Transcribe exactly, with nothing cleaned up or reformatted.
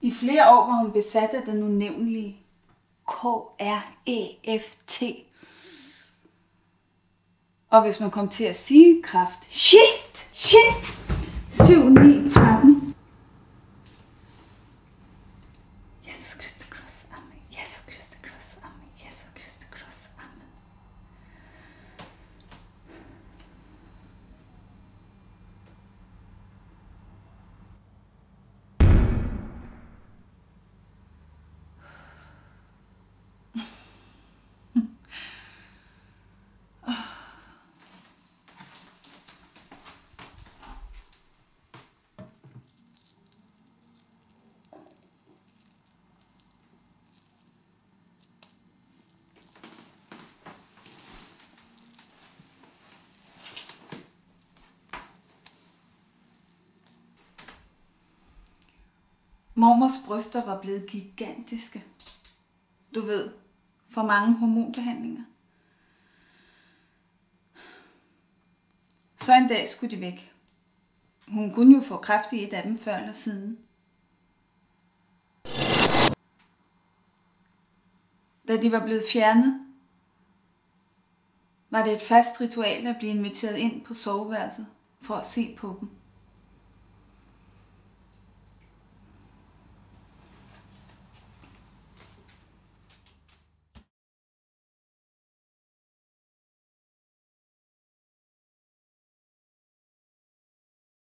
I flere år var hun besat af den unævnlige K R E F T. Og hvis man kom til at sige kraft, shit, shit, syv, ni, tretten. Jesus Christus Cross, amen. Jesus Christus Cross, amen. Jesus Christus Cross, amen. Mormors bryster var blevet gigantiske. Du ved, for mange hormonbehandlinger. Så en dag skulle de væk. Hun kunne jo få kræft i et af dem før eller siden. Da de var blevet fjernet, var det et fast ritual at blive inviteret ind på soveværelset for at se på dem.